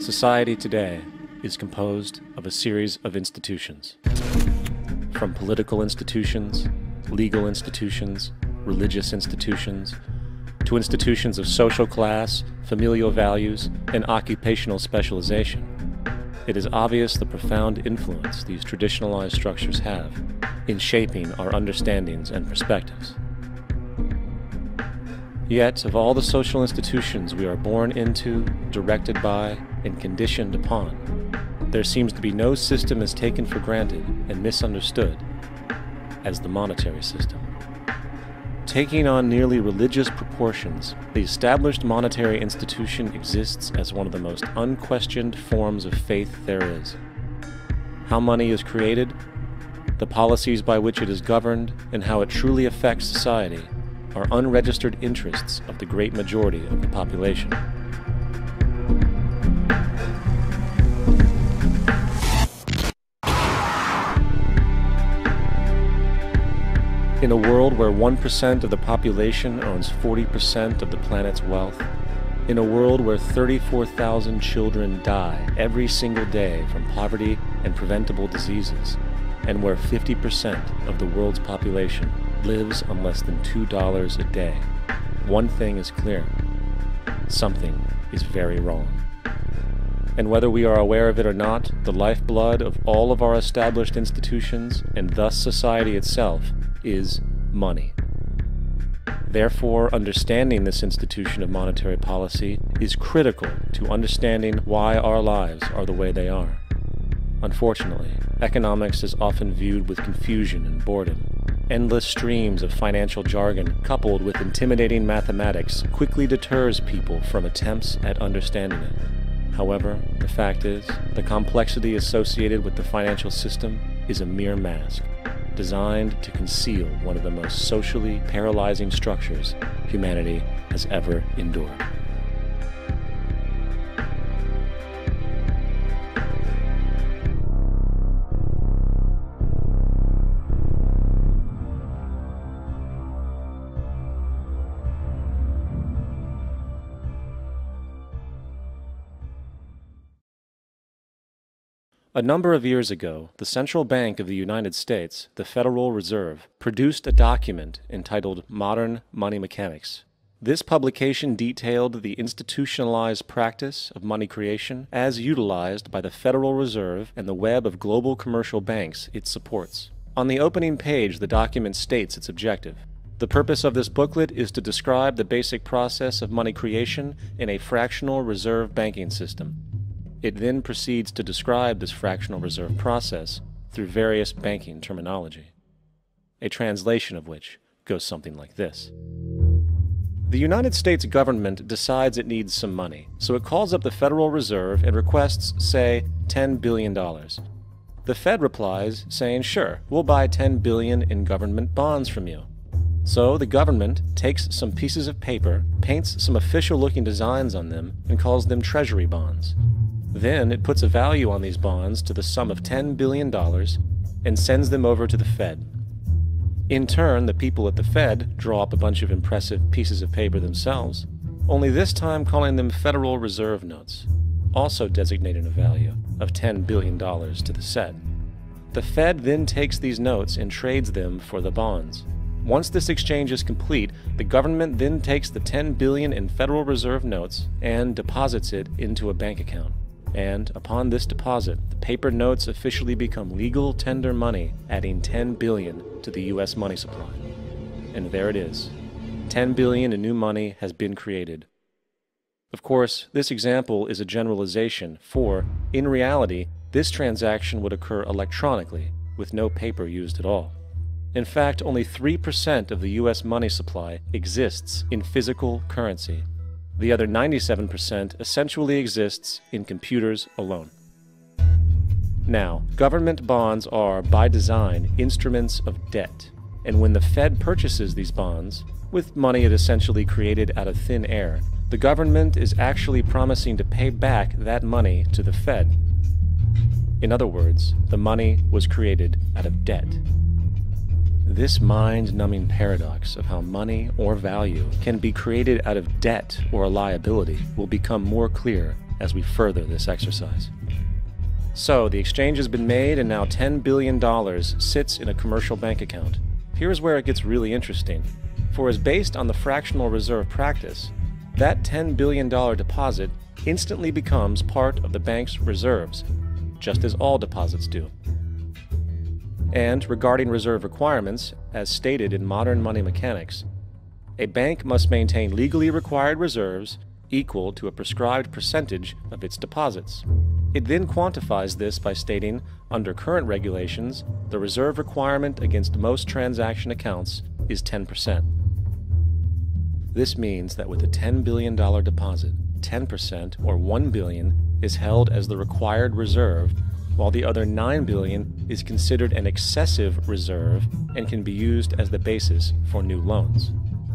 Society today is composed of a series of institutions. From political institutions, legal institutions, religious institutions, to institutions of social class, familial values, and occupational specialization. It is obvious the profound influence these traditionalized structures have in shaping our understandings and perspectives. Yet, of all the social institutions we are born into, directed by, and conditioned upon, there seems to be no system as taken for granted and misunderstood as the monetary system. Taking on nearly religious proportions, the established monetary institution exists as one of the most unquestioned forms of faith there is. How money is created, the policies by which it is governed, and how it truly affects society are unregistered interests of the great majority of the population. In a world where 1% of the population owns 40% of the planet's wealth, in a world where 34,000 children die every single day from poverty and preventable diseases, and where 50% of the world's population lives on less than $2 a day, one thing is clear: something is very wrong. And whether we are aware of it or not, the lifeblood of all of our established institutions, and thus society itself, is money. Therefore, understanding this institution of monetary policy is critical to understanding why our lives are the way they are. Unfortunately, economics is often viewed with confusion and boredom. Endless streams of financial jargon coupled with intimidating mathematics quickly deters people from attempts at understanding it. However, the fact is, the complexity associated with the financial system is a mere mask, designed to conceal one of the most socially paralyzing structures humanity has ever endured. A number of years ago, the Central Bank of the United States, the Federal Reserve, produced a document entitled Modern Money Mechanics. This publication detailed the institutionalized practice of money creation as utilized by the Federal Reserve and the web of global commercial banks it supports. On the opening page, the document states its objective. The purpose of this booklet is to describe the basic process of money creation in a fractional reserve banking system. It then proceeds to describe this fractional reserve process through various banking terminology, a translation of which goes something like this. The United States government decides it needs some money, so it calls up the Federal Reserve and requests, say, $10 billion. The Fed replies, saying, sure, we'll buy $10 billion in government bonds from you. So the government takes some pieces of paper, paints some official-looking designs on them, and calls them treasury bonds. Then it puts a value on these bonds to the sum of $10 billion and sends them over to the Fed. In turn, the people at the Fed draw up a bunch of impressive pieces of paper themselves, only this time calling them Federal Reserve notes, also designating a value of $10 billion to the Fed. The Fed then takes these notes and trades them for the bonds. Once this exchange is complete, the government then takes the $10 billion in Federal Reserve notes and deposits it into a bank account. And upon this deposit, the paper notes officially become legal tender money, adding $10 billion to the U.S. money supply. And there it is. $10 billion in new money has been created. Of course, this example is a generalization, for, in reality, this transaction would occur electronically, with no paper used at all. In fact, only 3% of the U.S. money supply exists in physical currency. The other 97% essentially exists in computers alone. Now, government bonds are, by design, instruments of debt, and when the Fed purchases these bonds, with money it essentially created out of thin air, the government is actually promising to pay back that money to the Fed. In other words, the money was created out of debt. This mind-numbing paradox of how money or value can be created out of debt or a liability will become more clear as we further this exercise. So, the exchange has been made and now $10 billion sits in a commercial bank account. Here's where it gets really interesting. For as based on the fractional reserve practice, that $10 billion deposit instantly becomes part of the bank's reserves, just as all deposits do. And regarding reserve requirements, as stated in modern money mechanics, a bank must maintain legally required reserves equal to a prescribed percentage of its deposits. It then quantifies this by stating, under current regulations, the reserve requirement against most transaction accounts is 10%. This means that with a $10 billion deposit, 10% or $1 billion is held as the required reserve, while the other $9 billion is considered an excessive reserve and can be used as the basis for new loans.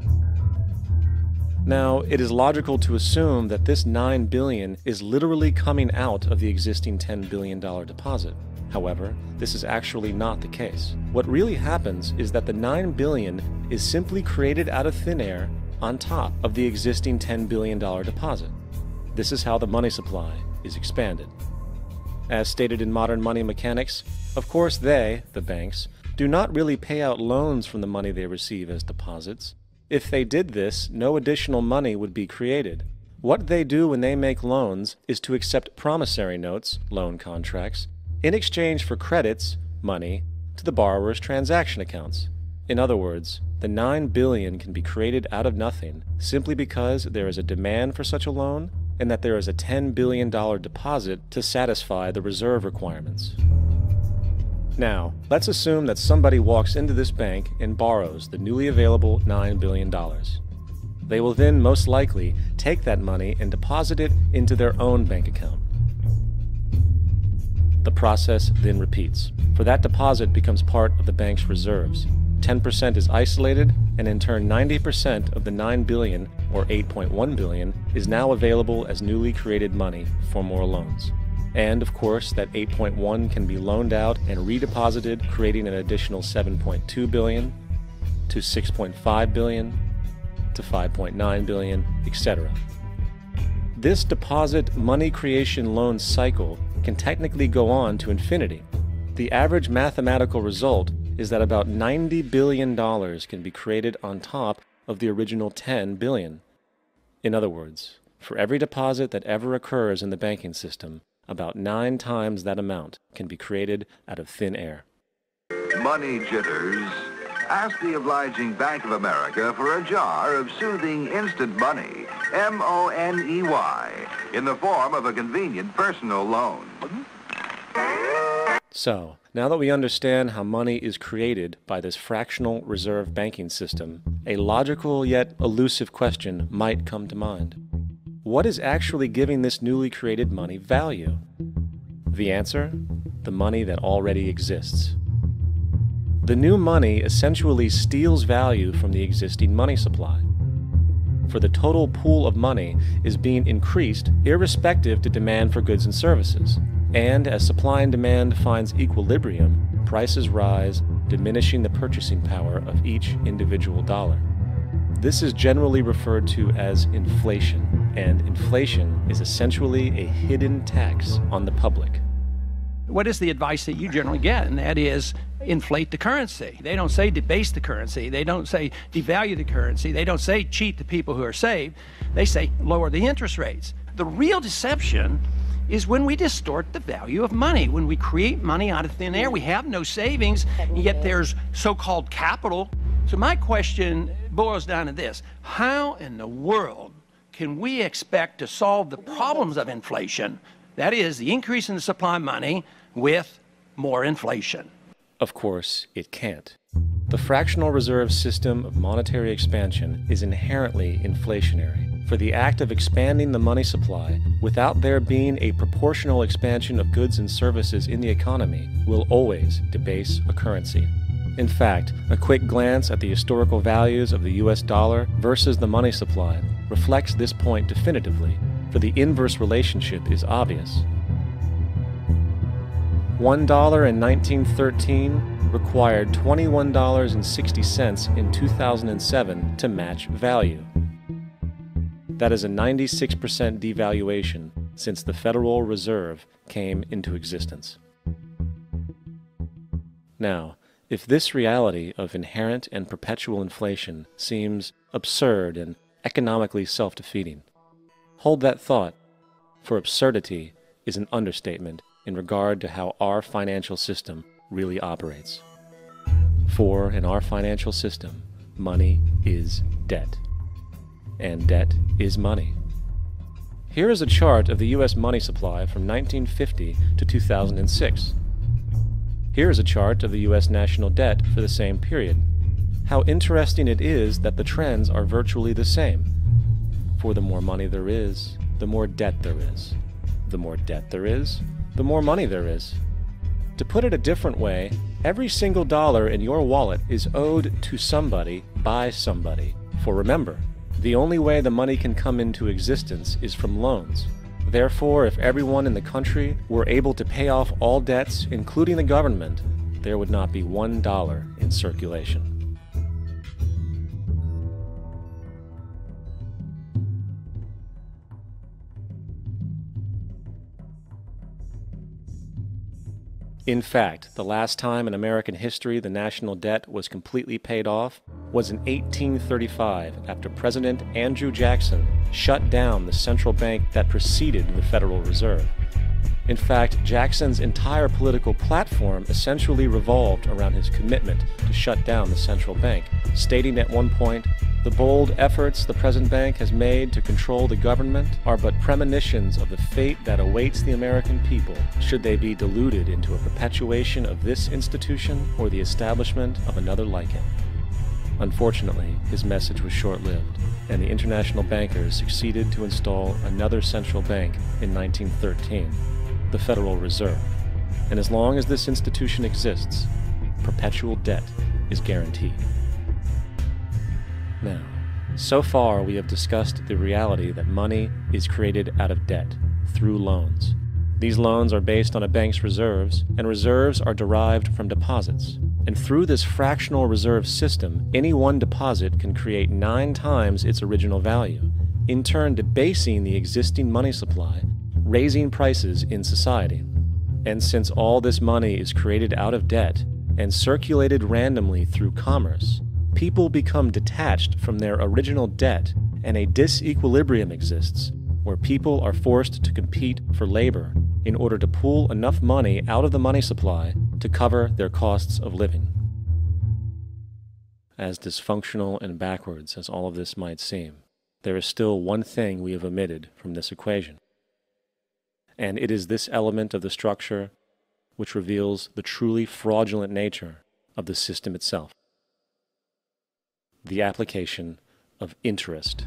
Now, it is logical to assume that this $9 billion is literally coming out of the existing $10 billion deposit. However, this is actually not the case. What really happens is that the $9 billion is simply created out of thin air on top of the existing $10 billion deposit. This is how the money supply is expanded. As stated in modern money mechanics, of course they, the banks, do not really pay out loans from the money they receive as deposits. If they did this, no additional money would be created. What they do when they make loans is to accept promissory notes, loan contracts, in exchange for credits, money, to the borrower's transaction accounts. In other words, the $9 billion can be created out of nothing simply because there is a demand for such a loan and that there is a $10 billion deposit to satisfy the reserve requirements. Now, let's assume that somebody walks into this bank and borrows the newly available $9 billion. They will then most likely take that money and deposit it into their own bank account. The process then repeats, for that deposit becomes part of the bank's reserves. 10% is isolated, and in turn 90% of the $9 billion, or $8.1 billion, is now available as newly created money for more loans. And of course, that 8.1 can be loaned out and redeposited, creating an additional 7.2 billion, to 6.5 billion, to 5.9 billion, etc. This deposit money creation loan cycle can technically go on to infinity. The average mathematical result is that about $90 billion can be created on top of the original $10 billion. In other words, for every deposit that ever occurs in the banking system, about 9 times that amount can be created out of thin air. Money jitters? Ask the obliging Bank of America for a jar of soothing instant money, M-O-N-E-Y, in the form of a convenient personal loan. So, now that we understand how money is created by this fractional reserve banking system, a logical yet elusive question might come to mind. What is actually giving this newly created money value? The answer? The money that already exists. The new money essentially steals value from the existing money supply. For the total pool of money is being increased irrespective to demand for goods and services. And as supply and demand finds equilibrium, prices rise, diminishing the purchasing power of each individual dollar. This is generally referred to as inflation, and inflation is essentially a hidden tax on the public. What is the advice that you generally get? And that is inflate the currency. They don't say debase the currency. They don't say devalue the currency. They don't say cheat the people who are saved. They say lower the interest rates. The real deception is when we distort the value of money. When we create money out of thin air, we have no savings, yet there's so-called capital. So my question boils down to this: how in the world can we expect to solve the problems of inflation, that is, the increase in the supply of money, with more inflation? Of course, it can't. The fractional reserve system of monetary expansion is inherently inflationary. For the act of expanding the money supply without there being a proportional expansion of goods and services in the economy will always debase a currency. In fact, a quick glance at the historical values of the US dollar versus the money supply reflects this point definitively, for the inverse relationship is obvious. $1 in 1913 required $21.60 in 2007 to match value. That is a 96% devaluation since the Federal Reserve came into existence. Now, if this reality of inherent and perpetual inflation seems absurd and economically self-defeating, hold that thought, for absurdity is an understatement in regard to how our financial system really operates. For in our financial system, money is debt, and debt is money. Here is a chart of the U.S. money supply from 1950 to 2006. Here is a chart of the U.S. national debt for the same period. How interesting it is that the trends are virtually the same. For the more money there is, the more debt there is. The more debt there is, the more money there is. To put it a different way, every single dollar in your wallet is owed to somebody by somebody. For remember, the only way the money can come into existence is from loans. Therefore, if everyone in the country were able to pay off all debts, including the government, there would not be $1 in circulation. In fact, the last time in American history the national debt was completely paid off was in 1835 after President Andrew Jackson shut down the central bank that preceded the Federal Reserve. In fact, Jackson's entire political platform essentially revolved around his commitment to shut down the central bank, stating at one point, "The bold efforts the present bank has made to control the government are but premonitions of the fate that awaits the American people, should they be deluded into a perpetuation of this institution or the establishment of another like it." Unfortunately, his message was short-lived, and the international bankers succeeded to install another central bank in 1913, the Federal Reserve. And as long as this institution exists, perpetual debt is guaranteed. Now, so far we have discussed the reality that money is created out of debt, through loans. These loans are based on a bank's reserves, and reserves are derived from deposits. And through this fractional reserve system, any one deposit can create 9 times its original value, in turn debasing the existing money supply, raising prices in society. And since all this money is created out of debt and circulated randomly through commerce, people become detached from their original debt, and a disequilibrium exists where people are forced to compete for labor in order to pull enough money out of the money supply to cover their costs of living. As dysfunctional and backwards as all of this might seem, there is still one thing we have omitted from this equation. And it is this element of the structure which reveals the truly fraudulent nature of the system itself: the application of interest.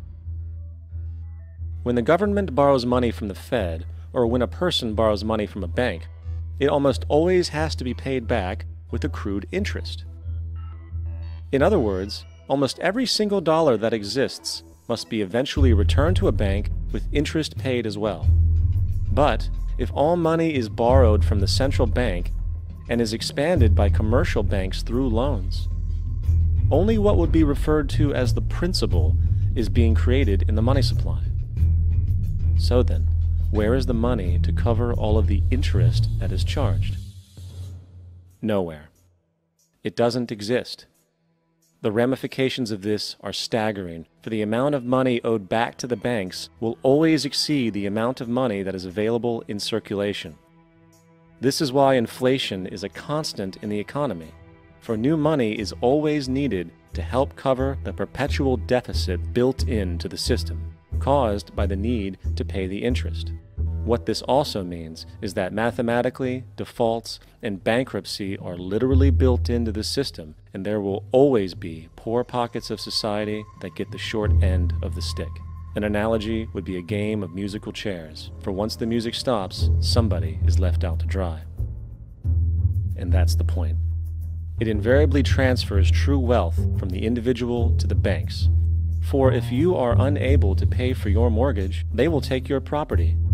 When the government borrows money from the Fed, or when a person borrows money from a bank, it almost always has to be paid back with accrued interest. In other words, almost every single dollar that exists must be eventually returned to a bank with interest paid as well. But if all money is borrowed from the central bank and is expanded by commercial banks through loans, only what would be referred to as the principal is being created in the money supply. So then, where is the money to cover all of the interest that is charged? Nowhere. It doesn't exist. The ramifications of this are staggering, for the amount of money owed back to the banks will always exceed the amount of money that is available in circulation. This is why inflation is a constant in the economy, for new money is always needed to help cover the perpetual deficit built into the system, caused by the need to pay the interest. What this also means is that mathematically, defaults and bankruptcy are literally built into the system, and there will always be poor pockets of society that get the short end of the stick. An analogy would be a game of musical chairs, for once the music stops, somebody is left out to dry. And that's the point. It invariably transfers true wealth from the individual to the banks. For if you are unable to pay for your mortgage, they will take your property,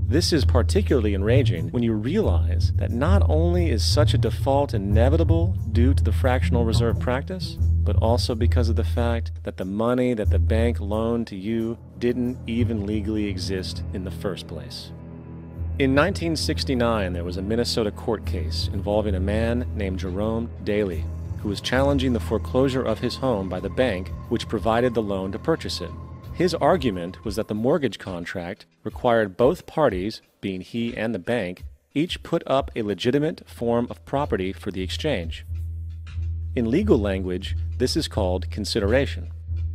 This is particularly enraging when you realize that not only is such a default inevitable due to the fractional reserve practice, but also because of the fact that the money that the bank loaned to you didn't even legally exist in the first place. In 1969, there was a Minnesota court case involving a man named Jerome Daly, who was challenging the foreclosure of his home by the bank which provided the loan to purchase it. His argument was that the mortgage contract required both parties, being he and the bank, each put up a legitimate form of property for the exchange. In legal language, this is called consideration.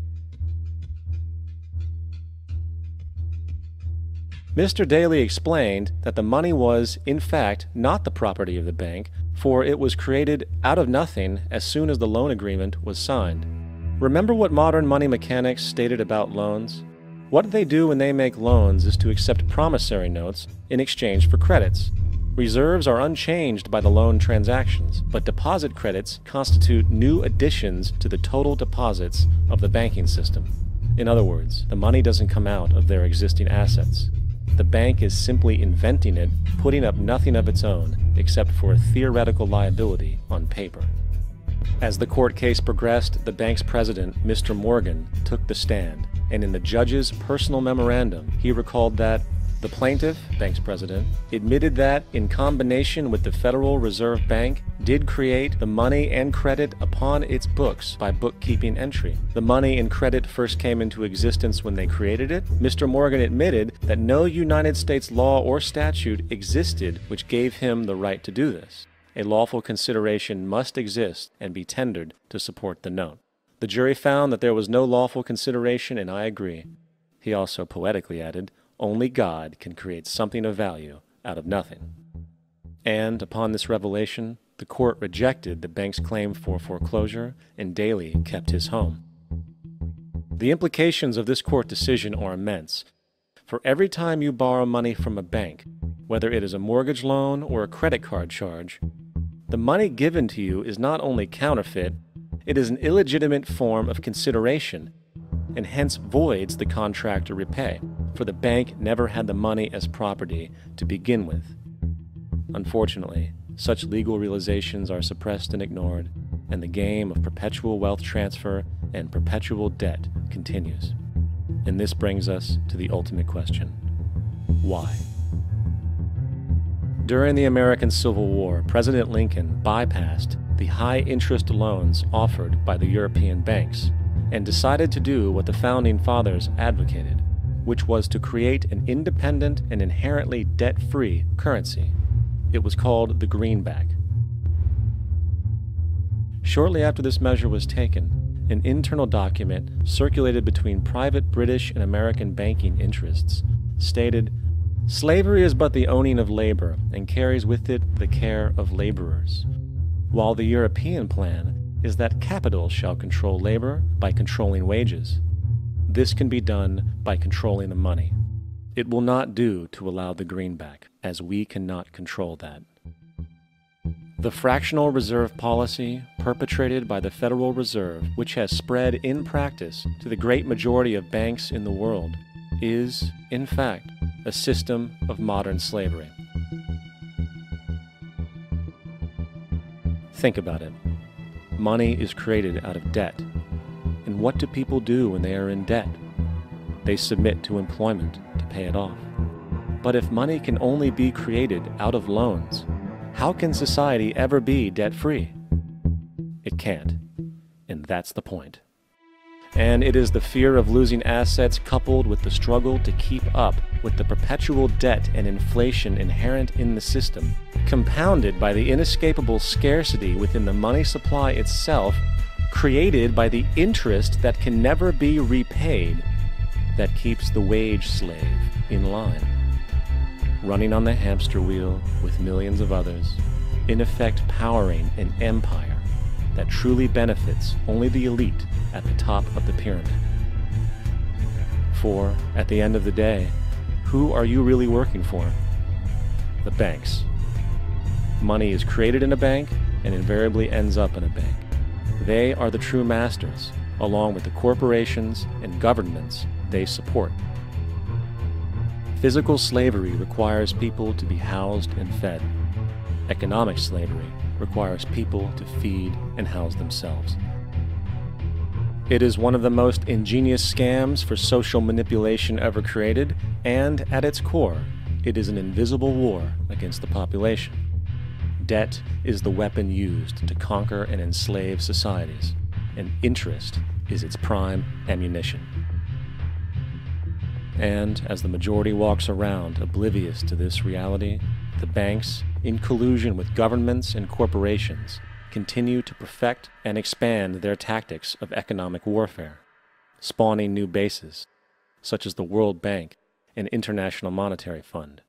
Mr. Daly explained that the money was, in fact, not the property of the bank, for it was created out of nothing as soon as the loan agreement was signed. Remember what modern money mechanics stated about loans? What they do when they make loans is to accept promissory notes in exchange for credits. Reserves are unchanged by the loan transactions, but deposit credits constitute new additions to the total deposits of the banking system. In other words, the money doesn't come out of their existing assets. The bank is simply inventing it, putting up nothing of its own, except for a theoretical liability on paper. As the court case progressed, the bank's president, Mr. Morgan, took the stand, and in the judge's personal memorandum, he recalled that the plaintiff, bank's president, admitted that, in combination with the Federal Reserve Bank, did create the money and credit upon its books by bookkeeping entry. The money and credit first came into existence when they created it. Mr. Morgan admitted that no United States law or statute existed which gave him the right to do this. A lawful consideration must exist and be tendered to support the note. The jury found that there was no lawful consideration, and I agree. He also poetically added, "Only God can create something of value out of nothing." And upon this revelation, the court rejected the bank's claim for foreclosure, and Daly kept his home. The implications of this court decision are immense. For every time you borrow money from a bank, whether it is a mortgage loan or a credit card charge, the money given to you is not only counterfeit, it is an illegitimate form of consideration, and hence voids the contract to repay, for the bank never had the money as property to begin with. Unfortunately, such legal realizations are suppressed and ignored, and the game of perpetual wealth transfer and perpetual debt continues. And this brings us to the ultimate question: why? During the American Civil War, President Lincoln bypassed the high-interest loans offered by the European banks and decided to do what the Founding Fathers advocated, which was to create an independent and inherently debt-free currency. It was called the greenback. Shortly after this measure was taken, an internal document circulated between private British and American banking interests stated, "Slavery is but the owning of labor, and carries with it the care of laborers, while the European plan is that capital shall control labor by controlling wages. This can be done by controlling the money. It will not do to allow the greenback, as we cannot control that." The fractional reserve policy perpetrated by the Federal Reserve, which has spread in practice to the great majority of banks in the world, is, in fact, a system of modern slavery. Think about it. Money is created out of debt. And what do people do when they are in debt? They submit to employment to pay it off. But if money can only be created out of loans, how can society ever be debt-free? It can't. And that's the point. And it is the fear of losing assets coupled with the struggle to keep up with the perpetual debt and inflation inherent in the system, compounded by the inescapable scarcity within the money supply itself, created by the interest that can never be repaid, that keeps the wage slave in line, running on the hamster wheel with millions of others, in effect powering an empire that truly benefits only the elite at the top of the pyramid. For, at the end of the day, who are you really working for? The banks. Money is created in a bank and invariably ends up in a bank. They are the true masters, along with the corporations and governments they support. Physical slavery requires people to be housed and fed. Economic slavery requires people to feed and house themselves. It is one of the most ingenious scams for social manipulation ever created, and at its core, it is an invisible war against the population. Debt is the weapon used to conquer and enslave societies, and interest is its prime ammunition. And as the majority walks around oblivious to this reality, the banks, in collusion with governments and corporations, continue to perfect and expand their tactics of economic warfare, spawning new bases, such as the World Bank and International Monetary Fund.